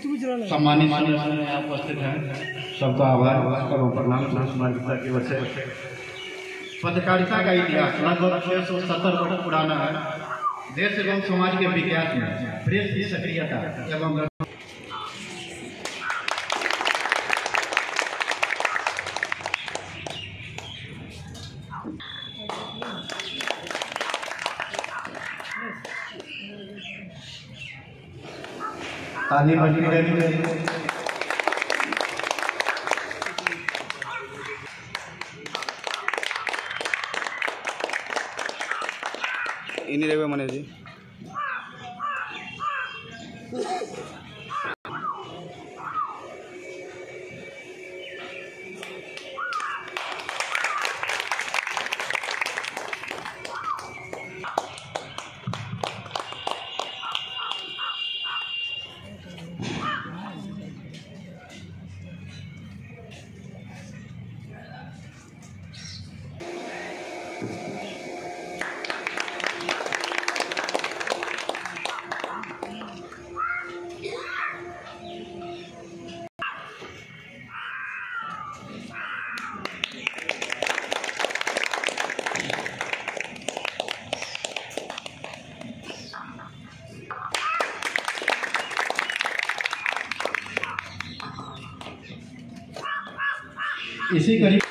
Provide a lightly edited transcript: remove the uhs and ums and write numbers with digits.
सम्मानित यहाँ उपस्थित हैं, सबका आभार एवं प्रणाम। की ओर से पत्रकारिता का इतिहास लगभग 670 वर्ष पुराना है। देश एवं समाज के विकास में प्रेस की सक्रियता एवं ताली बजी इन्हीं रेवे मने जी इसी करीब